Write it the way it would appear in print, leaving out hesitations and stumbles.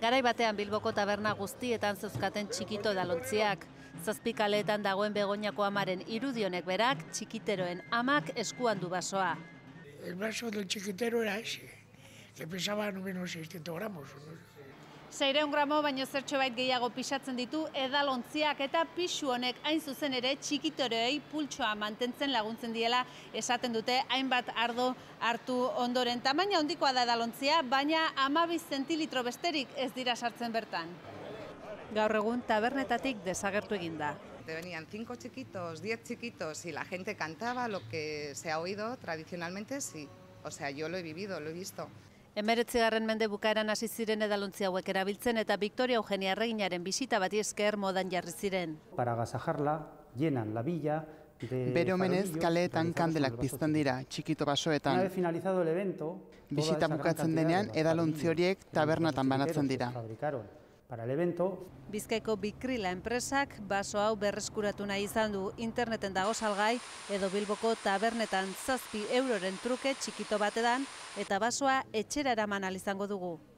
Garai batean Bilboko taberna guztietan zeuzkaten txikito edalontziak. Zazpikaleetan dagoen Begoñako amaren irudionek berak, txikiteroen amak eskuan du basoa. El vaso del chiquitero era ese, que pesaba no menos 600 gramos. 600 gramo baino zertxobait gehiago pisatzen ditu edalontziak eta pixu honek hain zuzen ere txikitoreei pultsoa mantentzen laguntzen diela esaten dute hainbat ardo hartu ondoren. Tamaina handikoa da edalontzia, baina 12 zentilitro besterik ez dira sartzen bertan. Gaur egun tabernetatik desagertu egin da. Te venían 5 chiquitos, 10 chiquitos y la gente cantaba lo que se ha oído tradicionalmente, sí. O sea, yo lo he vivido, lo he visto. 19. mende bukaeran hasi ziren edalontzi hauek erabiltzen eta Victoria Eugenia Erreginaren bisita bati esker modan jarri ziren. Para agasajarla, llenan la villa de Bere omenez kaleetan kandelak pizten dira, txikito basoetan. Una vez finalizado el evento, Bisita bukatzen denean, edalontzi horiek tabernatan banatzen dira. Para el evento, Bizkaiko Bikrila enpresak baso hau berreskuratu nahi izan du, interneten dago salgai edo Bilboko tabernetan 7 euroren truke txikito batedan eta basoa etxera eraman ahal izango dugu.